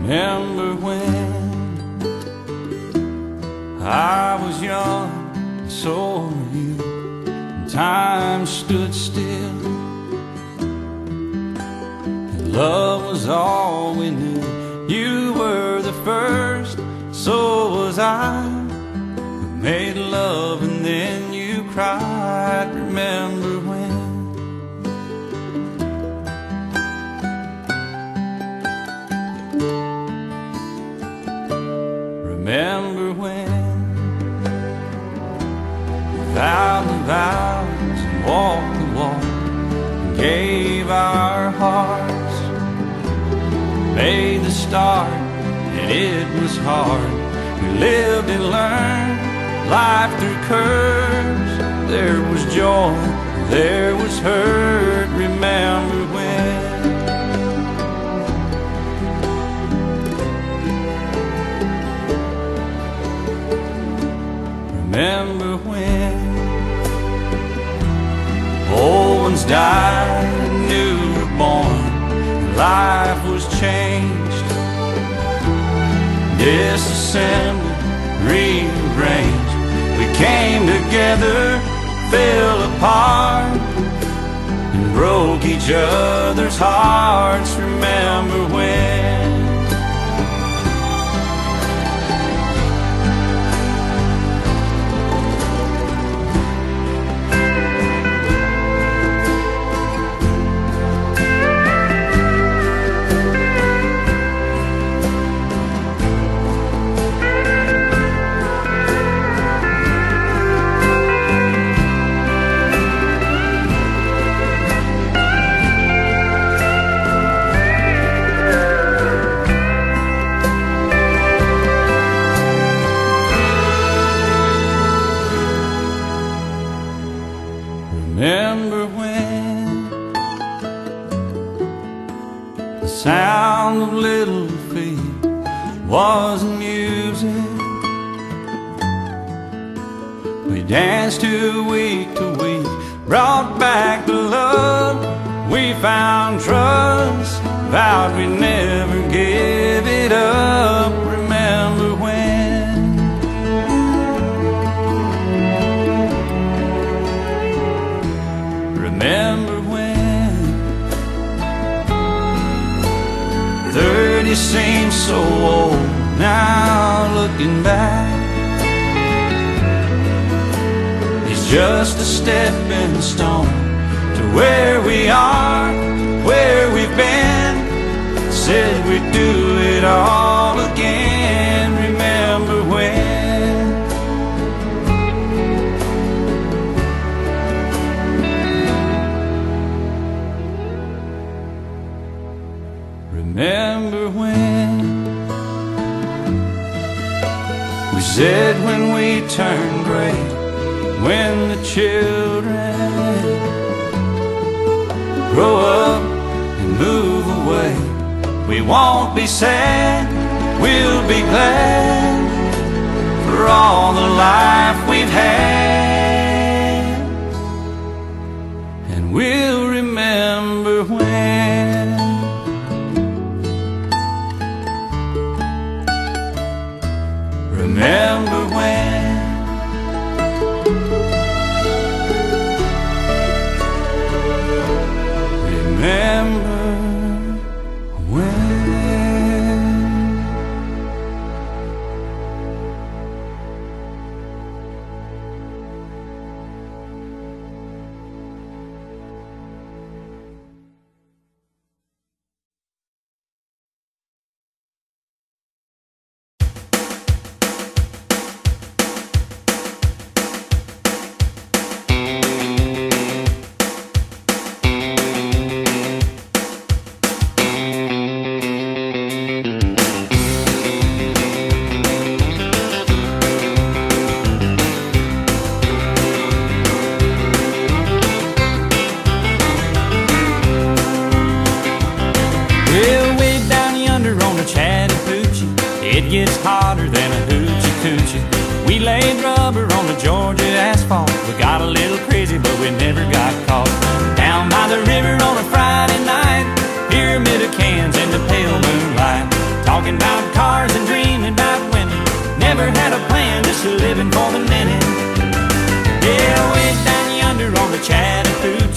Remember when I was young, and so were you, and time stood still, and love was all we knew. You were the first, so was I. We made love and then you cried. Remember when? Remember when we vowed the vows and walked the walk and gave our hearts, made the start and it was hard. We lived and learned life through curves. There was joy, there was hurt. Remember when? Remember when old ones died and new were born, and life was changed, disassembled, rearranged. We came together, fell apart, and broke each other's hearts. Remember when? Remember when the sound of little feet was music? We danced to week, brought back the love. We found trust, vowed we'd never give it up. Remember when? Remember when 30 seems so old now, looking back. It's just a stepping stone to where we are, where we've been. Said we'd do it all again. Remember when? Remember when we said when we turn gray, when the children grow up and move away, we won't be sad, we'll be glad for all the life we've had. And we'll remember when. Remember when? Remember when? It gets hotter than a hoochie coochie. We laid rubber on the Georgia asphalt. We got a little crazy, but we never got caught. Down by the river on a Friday night, pyramid of cans in the pale moonlight, talking about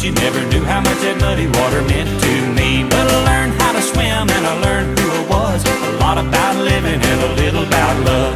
hoochie. Never knew how much that muddy water meant to me. But I learned how to swim and I learned who I was. A lot about living and a little about love.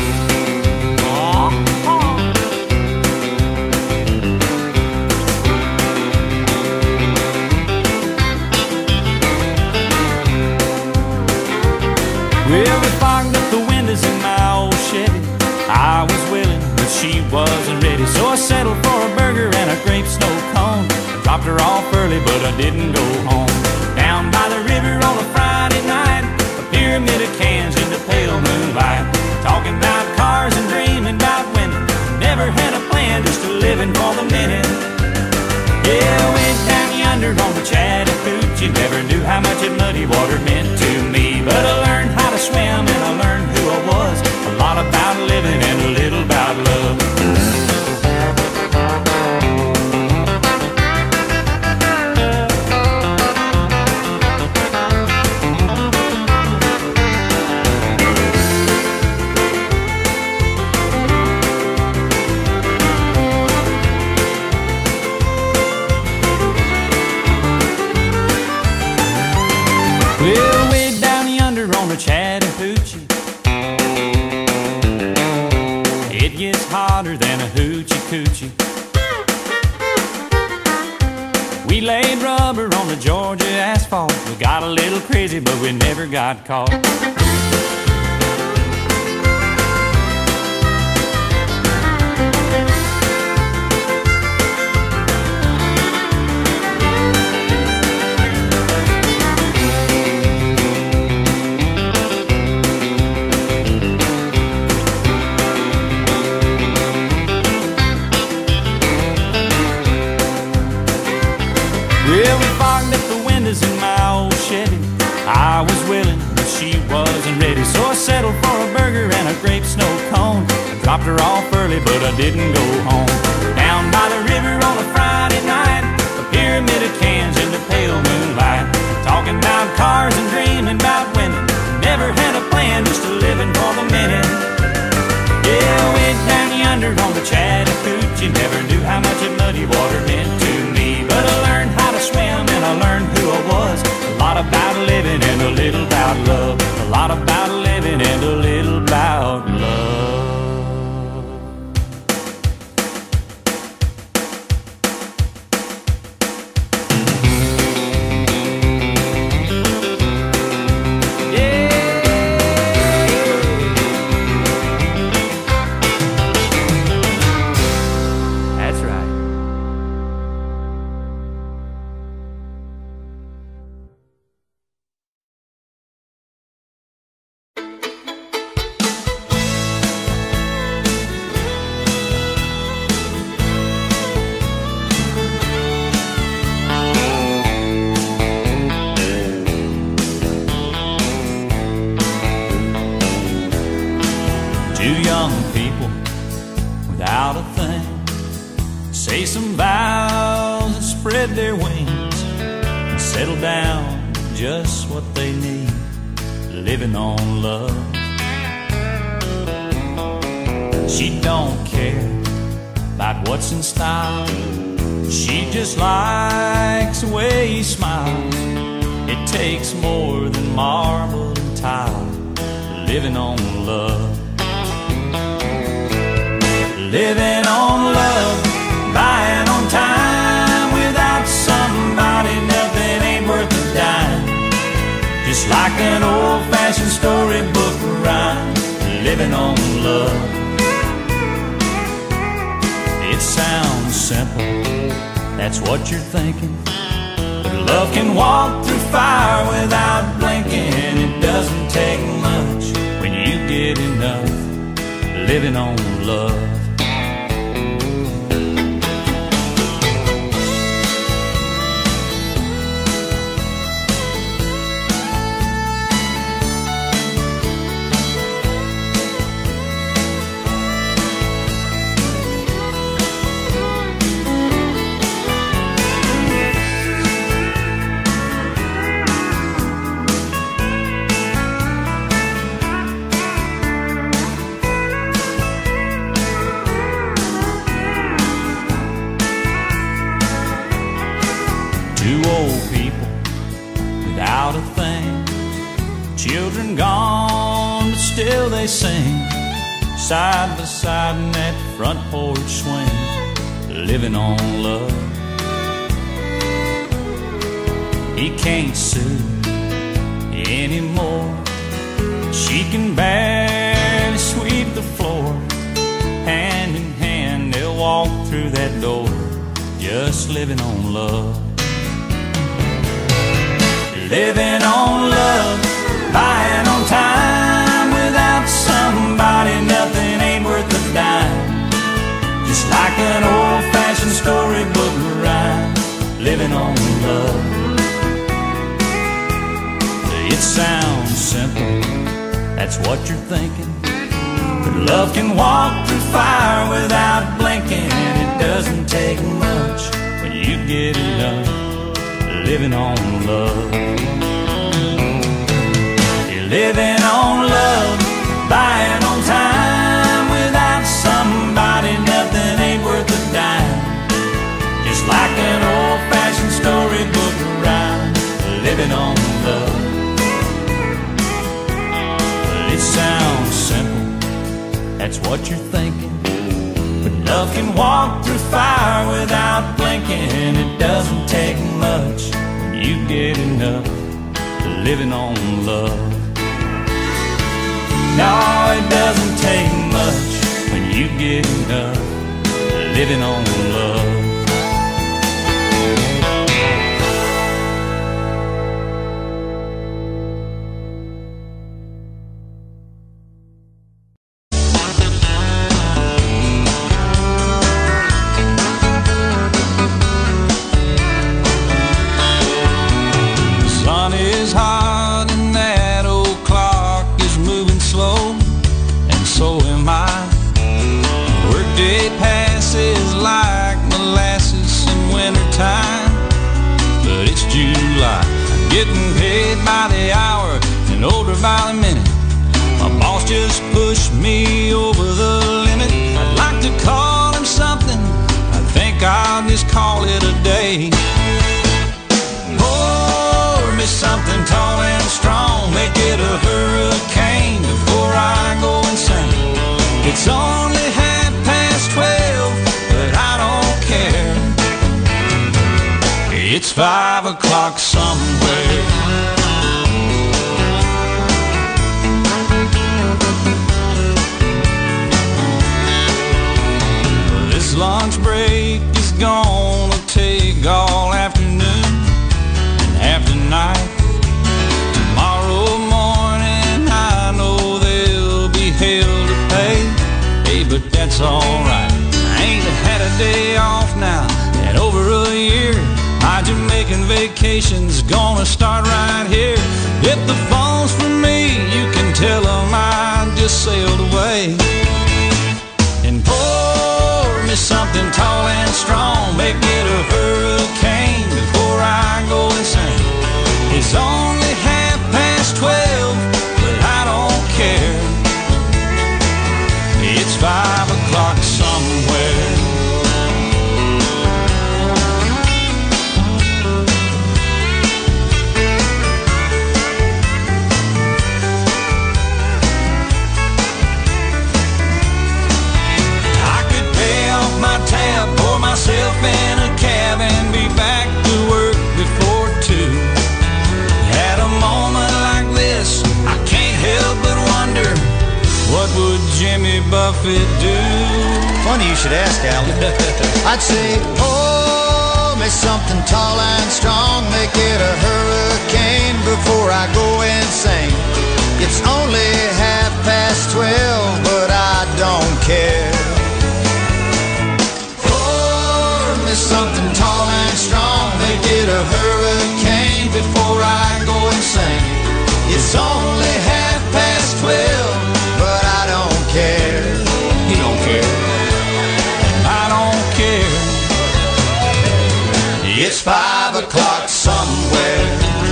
Well, we fogged up the windows in my old Chevy. I was willing, but she wasn't ready. So I settled for a burger and a grape snow cone. I dropped her off early, but I didn't go home. Down by the river on a Friday night, a pyramid of cans in the pale moonlight. Talking about cars and dreaming about women. Never had a plan, just a living for the minute. Yeah, I went down yonder on the Chattahoochee. Never knew how much that muddy water meant to me. But I learned how to swim and I learned who I was. A lot about living and a little about love. Well, way down yonder on the Chattahoochee, it gets hotter than a hoochie coochie. We laid rubber on the Georgia asphalt. We got a little crazy, but we never got caught. Well, we fogged up the windows in my old Chevy. I was willing, but she wasn't ready. So I settled for a burger and a grape snow cone. I dropped her off early, but I didn't go home. Down by the river on a Friday night, a pyramid of cans in the pale moonlight. Talking about cars and dreaming about women. Never had a plan, just a living for the minute. Yeah, I went down yonder on the Chattahoochee. Never knew how much that muddy water meant to me. But I learned how to swim and I learned who I was. A lot about living and a little about love. A lot about living and a little about love. Two young people without a thing say some vows and spread their wings and settle down just what they need, living on love. She don't care about what's in style. She just likes the way he smiles. It takes more than marble and tile, living on love. Living on love, buying on time. Without somebody, nothing ain't worth a dime. Just like an old-fashioned storybook rhyme, living on love. It sounds simple, that's what you're thinking. But love can walk through fire without blinking. It doesn't take much when you get enough, living on love. without a thing. Children gone, but still they sing, side by side in that front porch swing, living on love. He can't sue anymore. She can barely sweep the floor. Hand in hand they'll walk through that door, just living on love. Living on love, buying on time. Without somebody nothing ain't worth a dime. Just like an old-fashioned storybook rhyme, living on love. It sounds simple, that's what you're thinking, but love can walk through fire without blinking. It doesn't take much when you get it done, living on love. You're living on love, buying on time. Without somebody nothing ain't worth a dime. Just like an old-fashioned storybook rhyme, living on love. It sounds simple, that's what you're thinking, but love can walk through fire without blinking. It doesn't take much when you get enough, living on love. No, it doesn't take much when you get enough, living on love. Getting paid by the hour and older by the minute. My boss just pushed me over the limit. I'd like to call him something, I think I'll just call it a day. Pour me something tall and strong, make it a hurricane before I go insane. It's only 12:30, but I don't care. It's 5 o'clock somewhere. This lunch break is gonna take all afternoon and half the night. Tomorrow morning I know there'll be hell to pay. Hey, but that's alright. I ain't had a day off now in over a year. My Jamaican vacation's gonna start right here. If the phone's for me, you can tell them I just sailed away. And pour me something tall and strong, make it a hurricane before I go insane. It's only 12:30, but I don't care. It's 5 o'clock somewhere. Pour myself in a cab and be back to work before 2. At a moment like this, I can't help but wonder, what would Jimmy Buffett do? Funny you should ask, Alan. I'd say, pour me something tall and strong, make it a hurricane before I go insane. It's only 12:30, but I don't care. Something tall and strong, make it a hurricane before I go insane. It's only 12:30, but I don't care. You don't care. I don't care. It's 5 o'clock somewhere.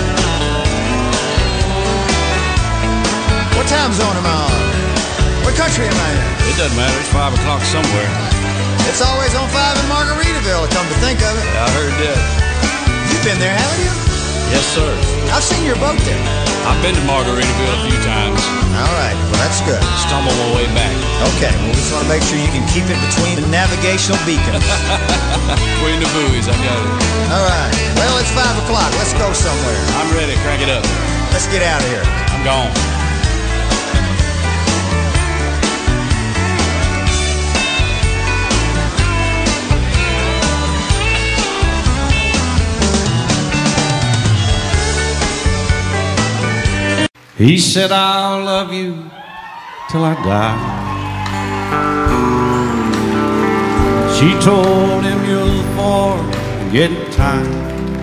What time zone am I on? What country am I in? It doesn't matter, it's 5 o'clock somewhere. It's always on 5 in Margaritaville, come to think of it. I heard that. You've been there, haven't you? Yes, sir. I've seen your boat there. I've been to Margaritaville a few times. All right, well, that's good. Stumble my way back. Okay, well, we just want to make sure you can keep it between the navigational beacons. Between the buoys, I got it. All right, well, it's 5 o'clock. Let's go somewhere. I'm ready. Crank it up. Let's get out of here. I'm gone. He said, I'll love you till I die. She told him, you'll forget time.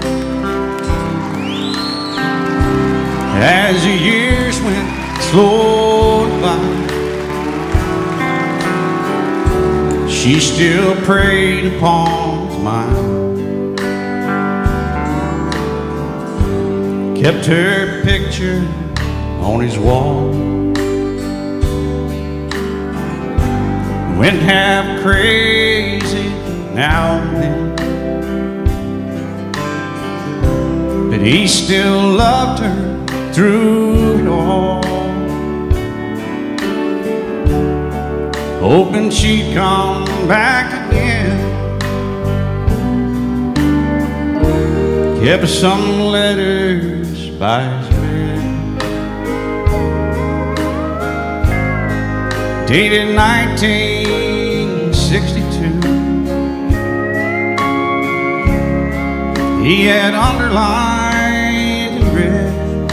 As the years went slowly by, she still preyed upon his mind. Kept her picture on his wall. Went half crazy now and then, but he still loved her through it all, hoping she'd come back again. Kept some letters by his bed, dated 1962. He had underlined in red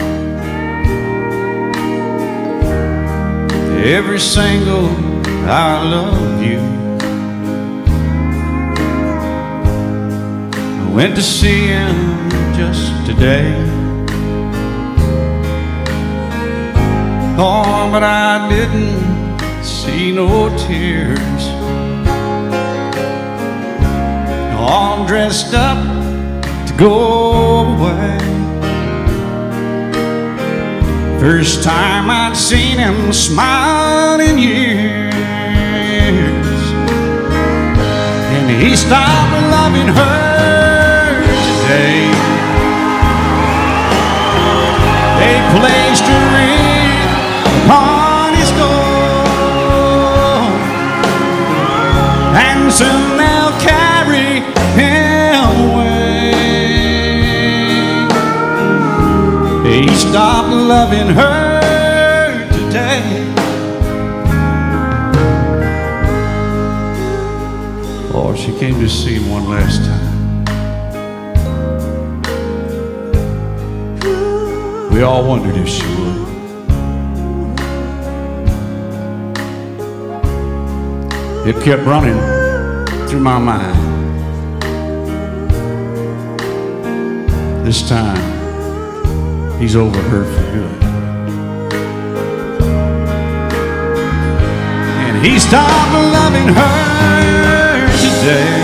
every single I love you. I went to see him just today. Oh, but I didn't see no tears. All dressed up to go away. First time I'd seen him smile in years, and he stopped loving her today. They placed a ring upon his door, and soon they'll carry him away. He stopped loving her today. Oh, she came to see him one last time. We all wondered if she would. It kept running through my mind. This time, he's over her for good. And he stopped loving her today.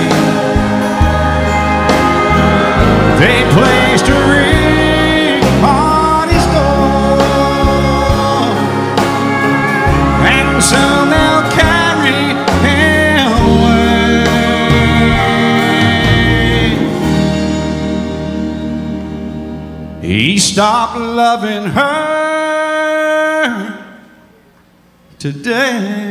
They placed a ring on his door, and soon they'll carry him away. He stopped loving her today.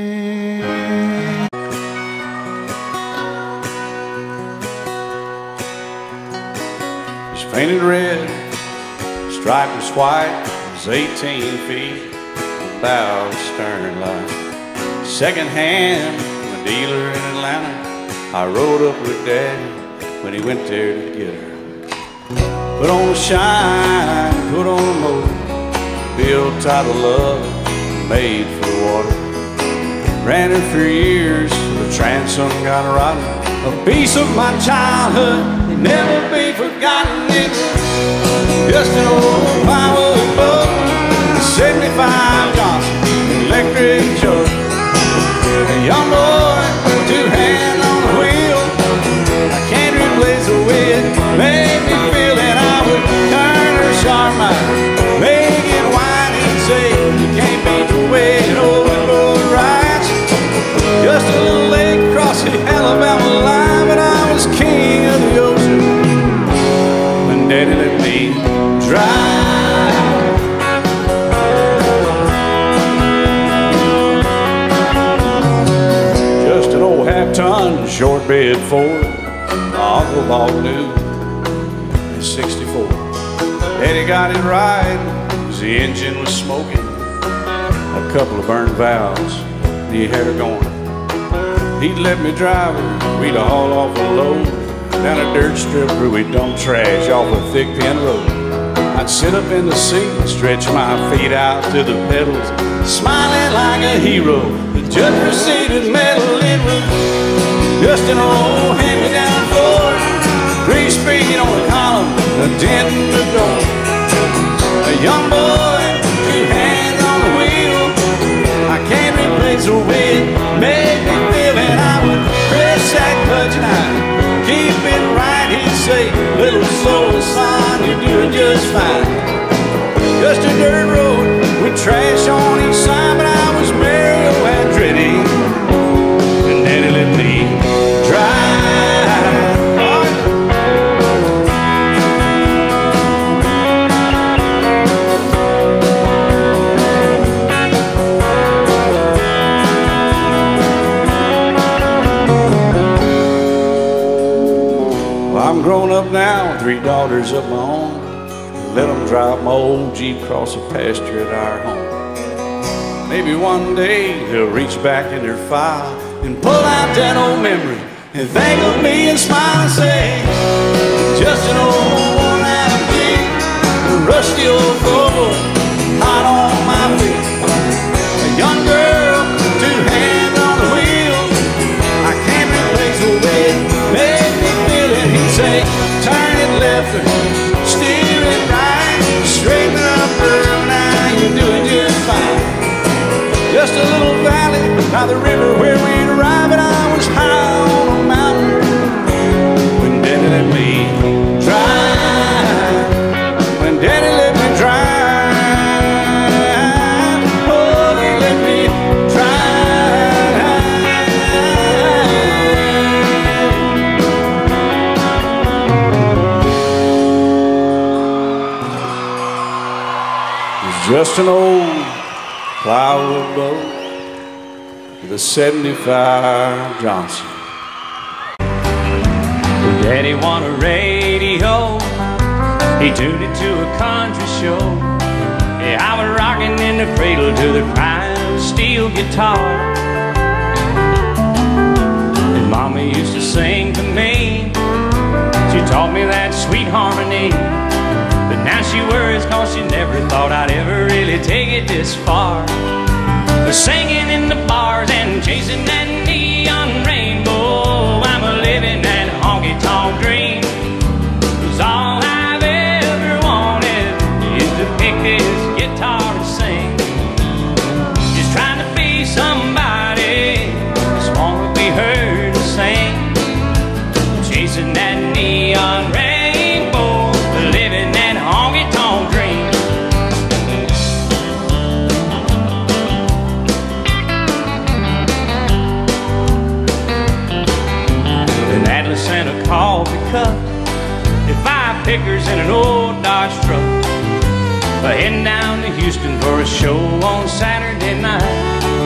Painted red, striped was white, it was 18 feet, bow stern line. Second hand from a dealer in Atlanta. I rode up with Daddy when he went there to get her. Put on a shine, put on a motor, built title love, made for water. Ran her for years, the transom got rotten. A piece of my childhood, never be forgotten. It's just an old plywood boat, 75 Johnson electric jug. A young boy, two hands on the wheel. I can't replace the way it made me feel that I would turn her sharp mind, make it whine and say you can't beat the way it open boat rides. Just a little lake across the Alabama line, but I was king of the ocean when Daddy let me shortbed Ford, my Uncle bought new in '64. Daddy got it right, 'cause the engine was smoking, a couple of burned valves, he had her going. He'd let me drive her, we'd haul off a load down a dirt strip where we'd dump trash off a thick pin road. I'd sit up in the seat and stretch my feet out to the pedals, smiling like a hero. The judge proceeded metal, it was just an old hand-me-down Ford, 3-speed on the column, a dent in the door. A young boy, 2 hands on the wheel, I can't replace the way it made me feel. And I would press that clutch and I'd keep it right. He'd say, little soul, son, you're doing just fine. Just a dirt road with trash on each side, but I was Mario Andretti, and Daddy let me drive. I'm grown up now, 3 daughters of my own. Let them drive my old Jeep across the pasture at our home. Maybe one day they'll reach back in their file and pull out that old memory and think of me and smile and say, just an old worn-out Jeep, a rusty old Ford, hot on my feet. A young girl, 2 hands on the wheel, I can't replace the way it made me feel. And he'd say, turn it left or steer it right, straighten up, girl, now you're doing just fine. Just a little valley by the river where we'd arrive, and I was high on a mountain when Daddy let me drive. When Daddy let me drive, oh, he let me drive. It's just an old plywood boat with a '75 Johnson. Well, Daddy won a radio, he tuned it to a country show. Yeah, I was rocking in the cradle to the crying steel guitar. And Mama used to sing to me, she taught me that sweet harmony. But now she worries 'cause she never thought I'd ever really take it this far. Singing in the bars and chasing that neon rainbow, I'm a living that honky-tonk dream. 'Cause all I've ever wanted is to pick this guitar and sing. Just trying to be somebody, just wanna be heard to sing. Chasing that neon rainbow, living that honky-tonk dream. And a coffee cup and 5 pickers in an old Dodge truck, heading down to Houston for a show on Saturday night.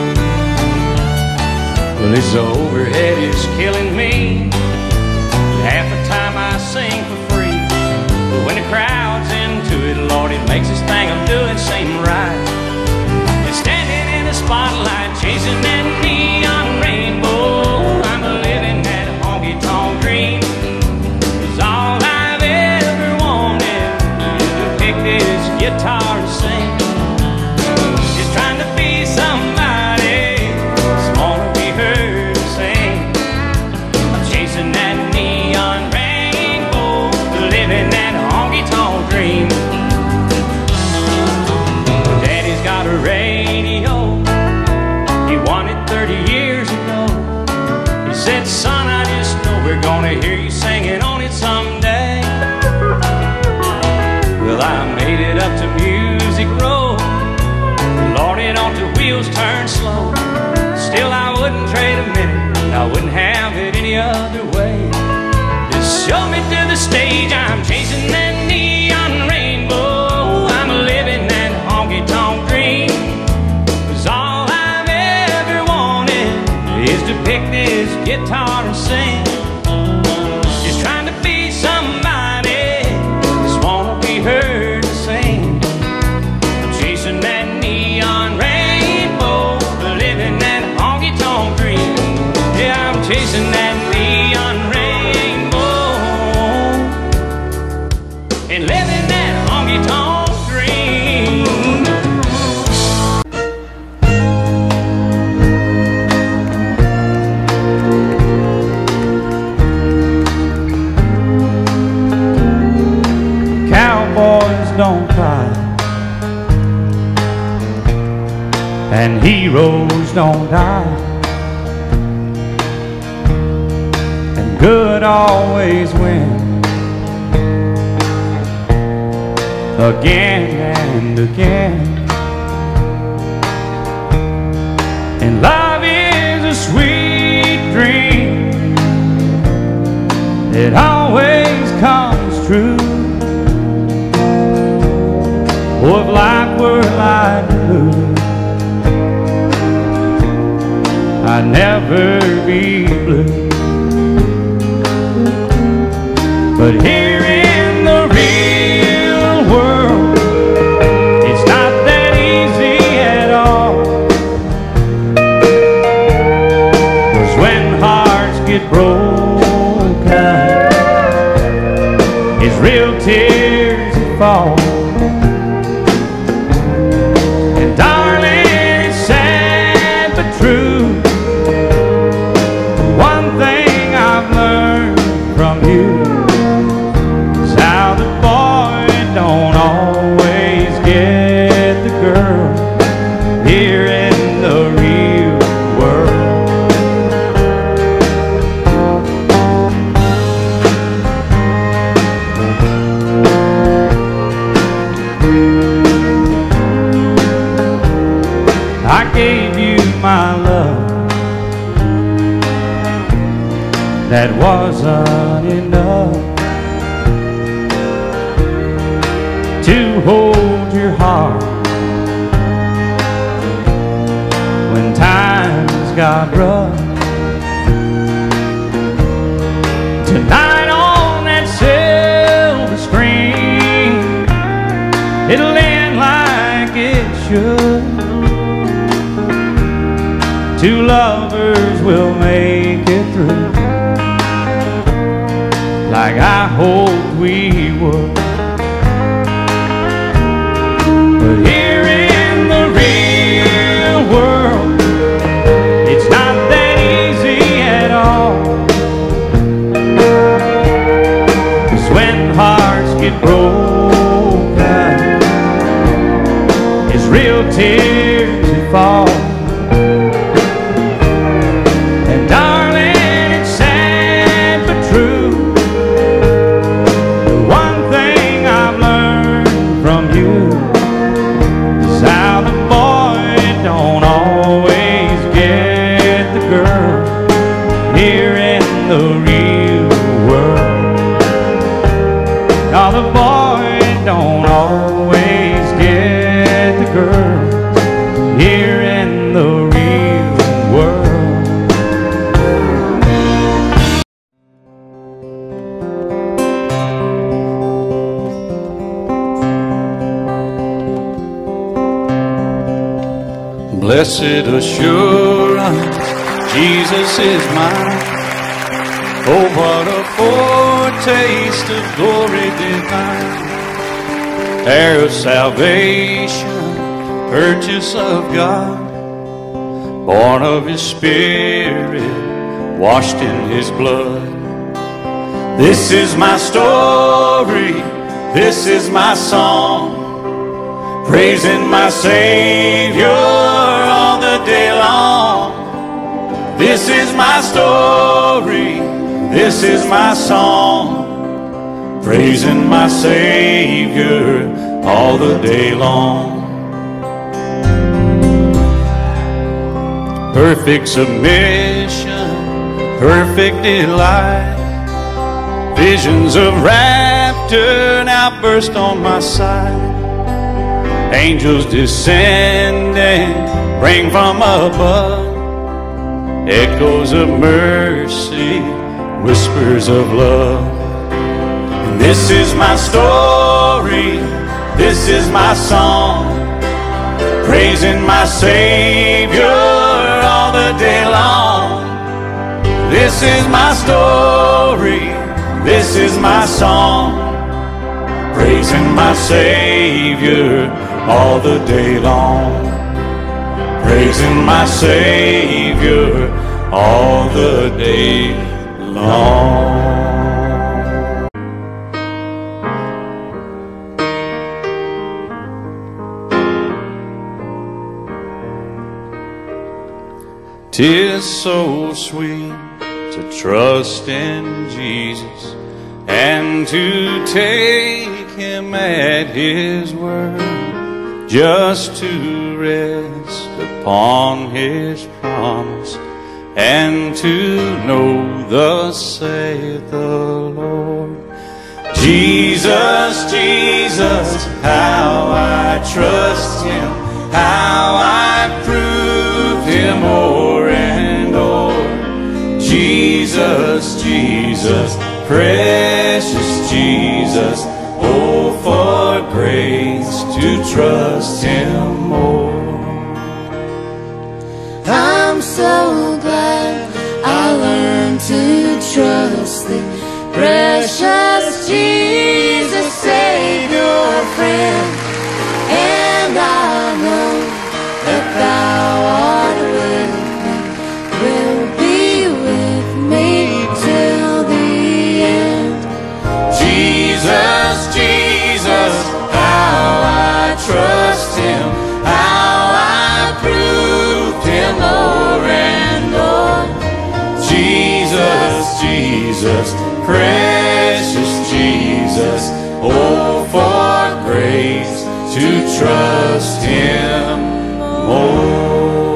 Well, this overhead is killing me. Half the time I sing for free, but when the crowd's into it, Lord, it makes this thing I'm doing seem right. And standing in the spotlight, chasing that neon rainbow, I'm a living that honky-tonk dream. 'Cause all I've ever wanted is to pick this guitar and sing. Just trying to be somebody, just wanna be heard to sing. I'm chasing that neon rainbow, living that honky-tonk dream. and heroes don't die, and good always wins again and again. And love is a sweet dream that always comes true. Oh, if life were like blue, I'd never be blue. But here in the real world, it's not that easy at all. 'Cause when hearts get broken, it's real tears that fall. And darling, it's sad but true. One thing I've learned from you is how the boy don't always get the girl here in the real world. I gave you my love, that wasn't enough to hold your heart when times got rough. Tonight on that silver screen, it'll end like it should. Two lovers will make it through, like I hoped we would. But here in the real world, it's not that easy at all. 'Cause when hearts get broken, it's real tears that fall. Blessed assurance, Jesus is mine. Oh, what a foretaste of glory divine. Heir of salvation, purchase of God, born of His Spirit, washed in His blood. This is my story, this is my song, praising my Savior all the day long. This is my story, this is my song, praising my Savior all the day long. Perfect submission, perfect delight, visions of rapture now burst on my sight. Angels descending, bring from above echoes of mercy, whispers of love. And this is my story, this is my song, praising my Savior all the day long. This is my story, this is my song, praising my Savior all the day long. Praising my Savior all the day long. 'Tis so sweet to trust in Jesus and to take Him at His word, just to rest upon His promise and to know thus saith the Lord. Jesus, Jesus, how I trust Him, how I prove Him o'er and o'er. Jesus, Jesus, precious Jesus, oh, for grace to trust Him more. I'm so glad I learned to trust Thee, precious Jesus, Savior, friend. And I know that Thou art with me, will be with me till the end. Jesus, Jesus, how I trust Him, how I proved Him o'er and o'er. Jesus, Jesus, precious Jesus, oh, for grace to trust Him more.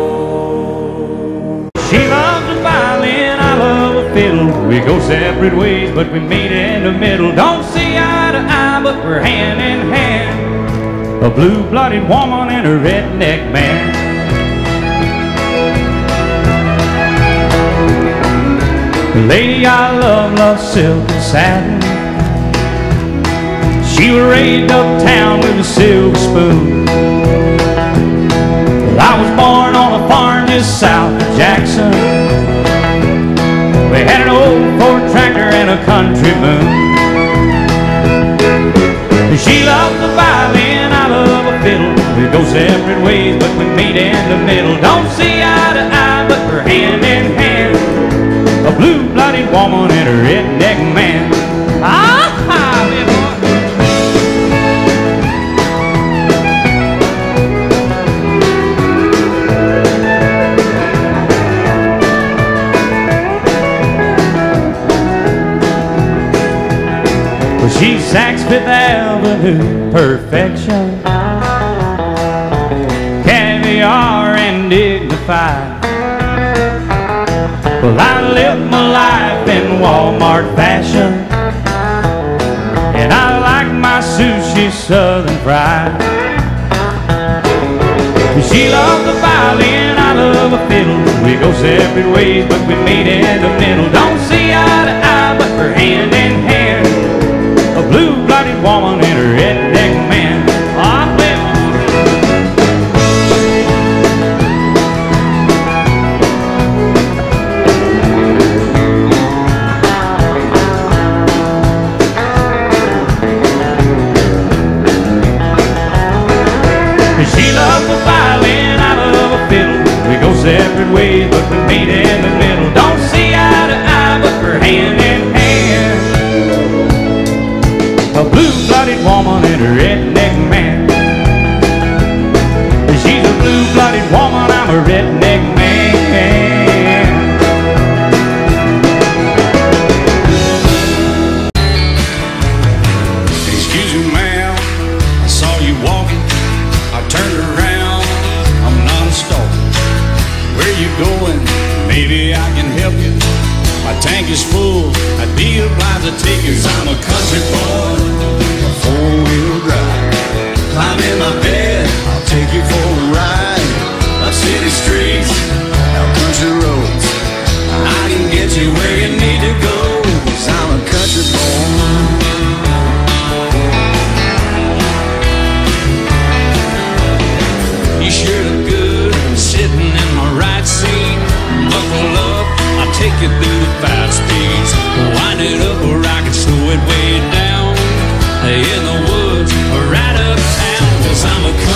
She loves the violin, I love a fiddle. We go separate ways, but we meet in the middle. Don't see eye to eye, but we're hand in hand. A blue-blooded woman and a redneck man. The lady I love loves silk and satin. She was raised uptown with a silver spoon. Well, I was born on a farm just south of Jackson. We had an old Ford tractor and a country moon. She loves the violin, I love a fiddle. We go separate ways, but we meet in the middle. Don't see eye to eye, but we're hand in hand. A blue-blooded woman and a redneck man. Ah-ha, little boy. Well, she's Saks Fifth Avenue perfection, caviar and dignified. Well, I live my life in Walmart fashion, and I like my sushi southern fried. She loves the violin, I love a fiddle. We go separate ways, but we meet in the middle. Don't see eye to eye, but we're hand in hand. A blue-blooded woman and a redneck man. Ah, well. She loves the violin, I love a fiddle. We go separate ways, but we meet in the middle. Don't see eye to eye, but we're hand in hand. A blue-blooded woman and a redneck man. She's a blue-blooded woman, I'm a redneck man. Excuse me, ma'am, I saw you walking. I turned around, I'm not a stalker. Where you going? Maybe I can help you. My tank is full, I'd be obliged to take you. 'Cause I'm a country boy, a four-wheel drive. Climb in my bed, I'll take you for a ride. Up city streets, out country roads, I can get you where you need to go. 'Cause I'm a country boy. You sure look good, sitting in my right seat. Buckle up, I'll take you through the 5 speeds. Wind it up where I can slow it way down. In the woods, right uptown. 'Cause I'm a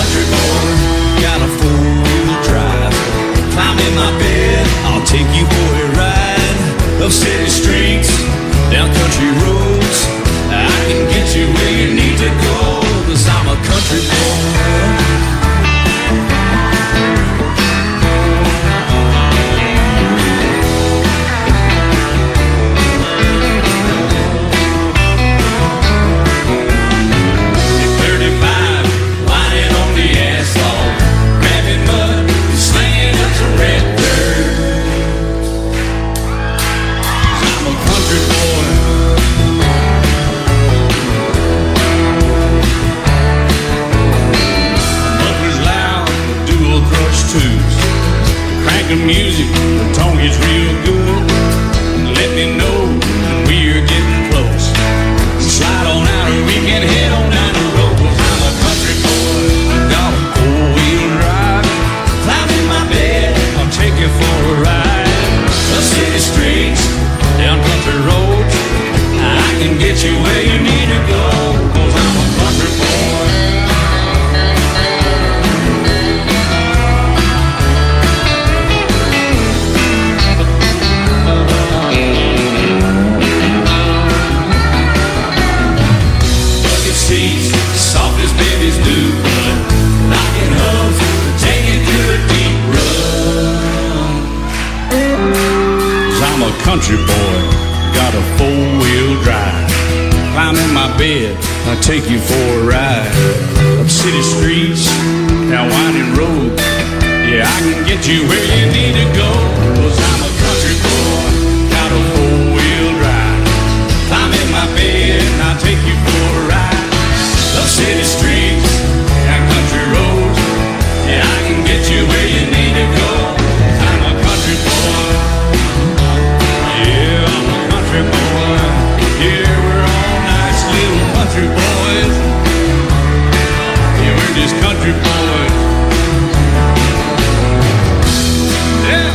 music, the tone is real good. Let me know when we're getting close. Slide on out and we can head on down the road. 'Cause I'm a country boy, got a four-wheel drive. Climb in my bed, I'll take you for a ride. The city streets, down country roads, I can get you where you need to go. 'Cause I'm a country boy. Bucket seats, soft as babies do, knocking hubs, take it to a deep run. 'Cause I'm a country boy, got a four-wheel drive. Climb in my bed, I'll take you for a ride. Up city streets, down winding roads, yeah, I can get you where you need to go. 'Cause I'm a country boy, got a four-wheel drive. Climb in my bed, and I'll take you for a ride. Up city streets, down country roads, yeah, I can get you where you need to go. I'm a country boy. Yeah, I'm a country boy. Yeah, we're all nice little country boys. Yeah, we're just country boys. Yeah.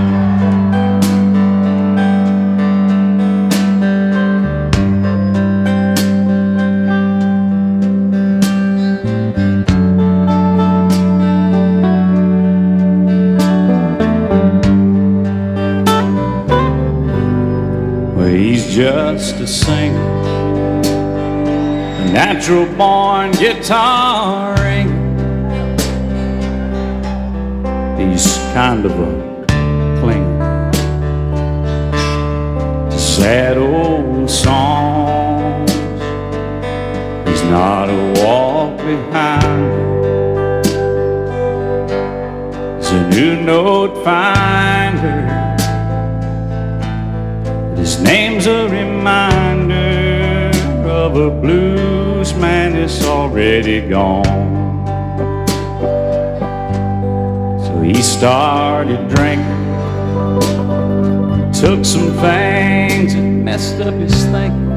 Well, he's just a singer, a natural born guitaring. He's kind of a clinger to sad old songs. He's not a walk behind. He's a new note finder. His name's a reminder of a blues man that's already gone. So he started drinking, took some things and messed up his thinking.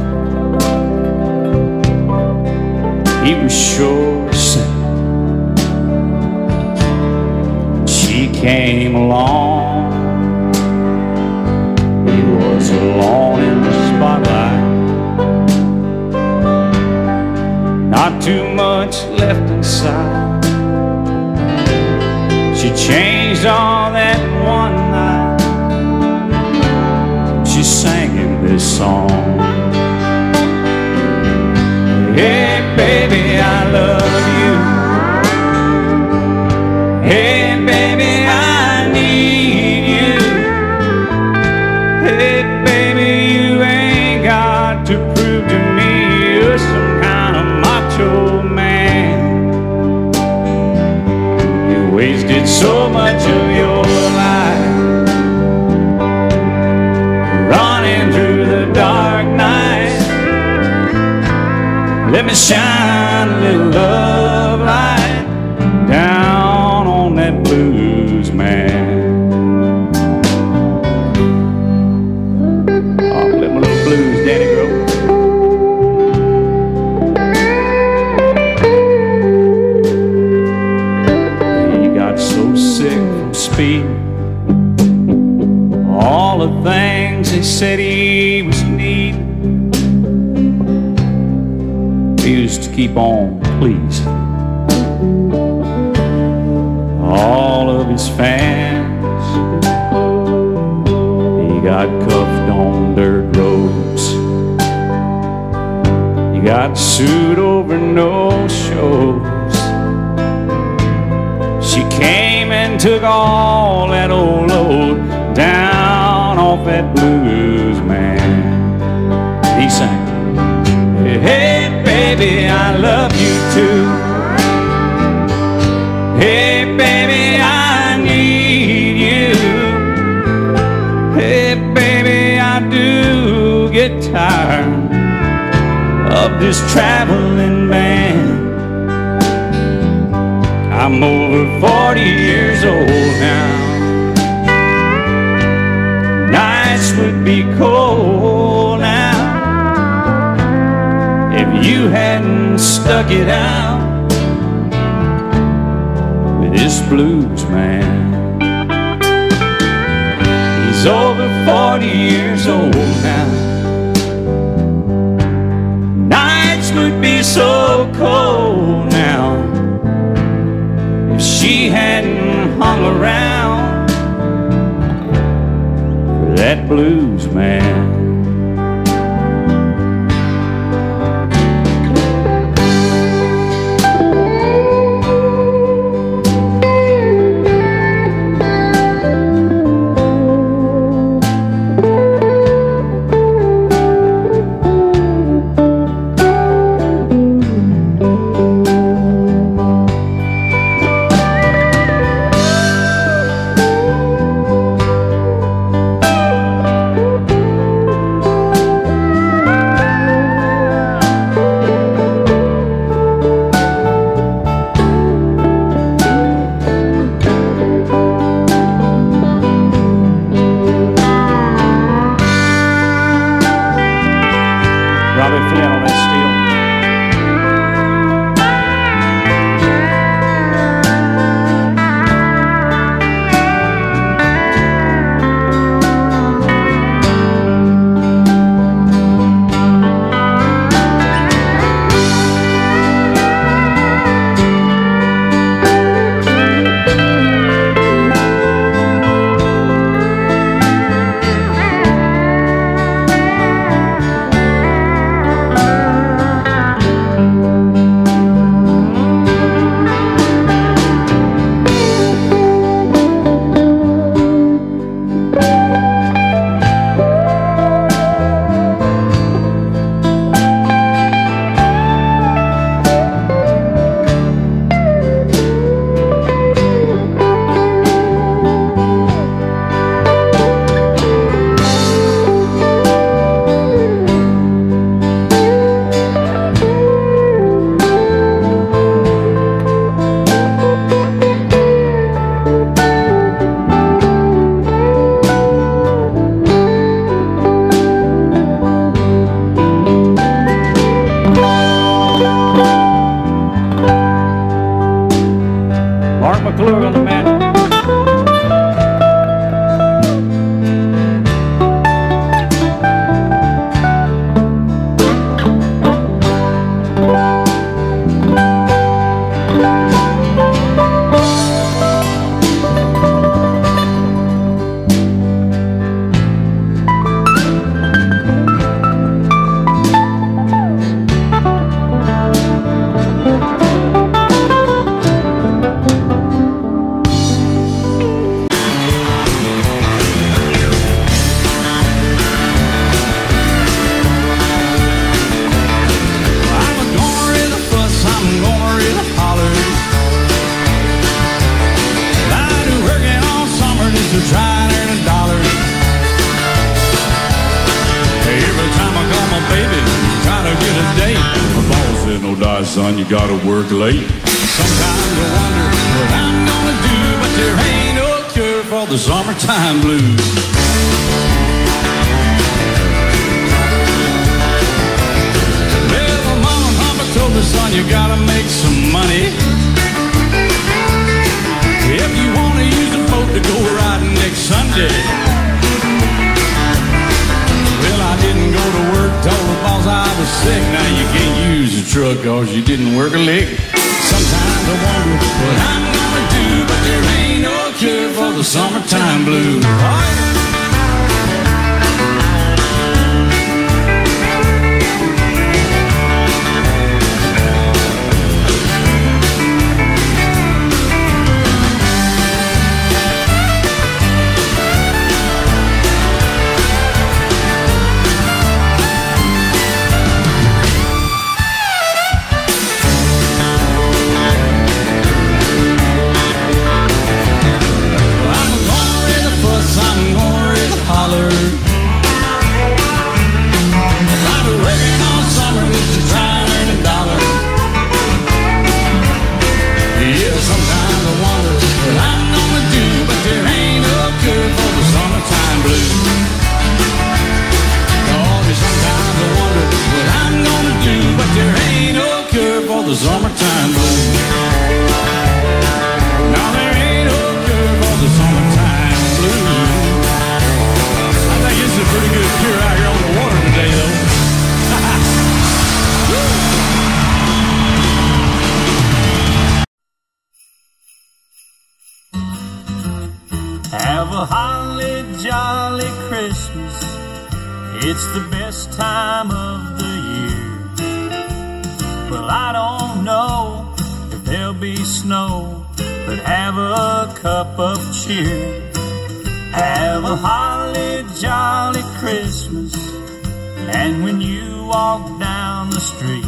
He was sure sick. She came along. He was alone in the spotlight. Not too much left inside. She changed all that one night. She sang him this song. Hey baby, I love you. Hey baby, I need you. Hey baby, you ain't got to prove to me you're some kind of macho man. You wasted so much of your life running through the dark night. Let me shine a little love light down on that blues man. Oh, let my little blues daddy grow. He got so sick from speed. All the things they said he was needing. He used to keep on pleasing all of his fans. He got cuffed on dirt roads. He got sued over no shows. She came and took all that old load down off that blues man. He sang, hey baby, I love you too. Hey baby, I need you. Hey baby, I do get tired of this traveling band. I'm over 40 years old now. would be cold now if you hadn't stuck it out with this blues man. He's over 40 years old now. Nights would be so cold now if she hadn't hung around for that blues man. Robbie Flynn on that steel. Mark McClure on the man. Try to earn a dollar. Every time I call my baby, try to get a date, my boss said, no die, son, you gotta work late. Sometimes I wonder what I'm gonna do, but there ain't no cure for the summertime blues. Well, my mama and papa told me, son, you gotta make some money if you wanna use the boat to go riding next Sunday. Well, I didn't go to work, told the boss I was sick. Now you can't use the truck cause you didn't work a lick. Sometimes I wonder what I'm gonna do, but there ain't no cure for the summertime blues. I'm Have a holly jolly Christmas. It's the best time of the year. Well, I don't know if there'll be snow, but have a cup of cheer. Have a holly jolly Christmas. And when you walk down the street,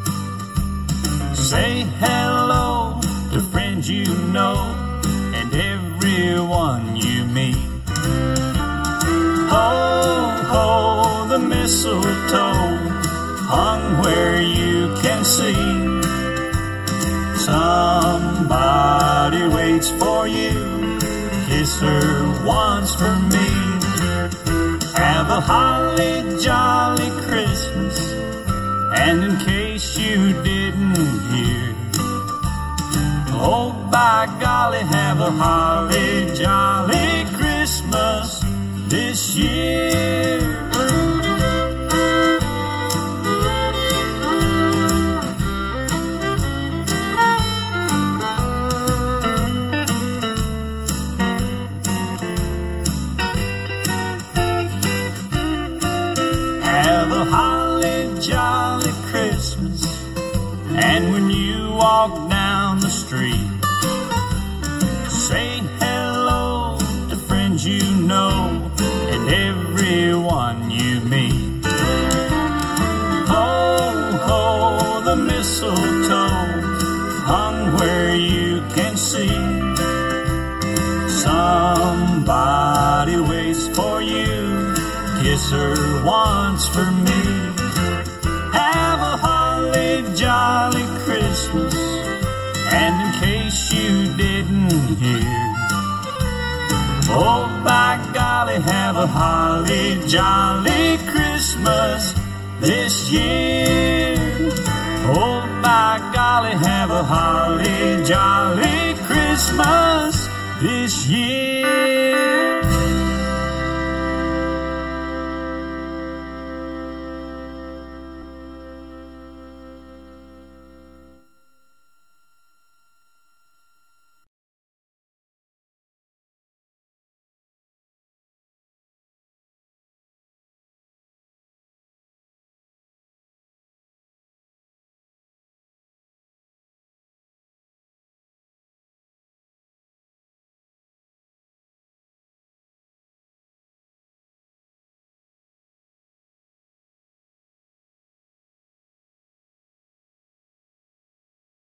say hello to friends you know and everyone you meet. Ho, ho, the mistletoe hung where you can see. Somebody waits for you, kiss her once for me. Have a holly jolly Christmas. And in case you didn't hear, oh, by golly, have a holly jolly Christmas this year. Have a holly jolly Christmas. And when you walk down the street, say hello to friends you know and everyone you meet. Ho, ho, the mistletoe hung where you can see. Somebody waits for you, kiss her once for me. Have a holly jolly Christmas. And in case you didn't hear, oh, by golly, have a holly jolly Christmas this year. Oh, by golly, have a holly jolly Christmas this year.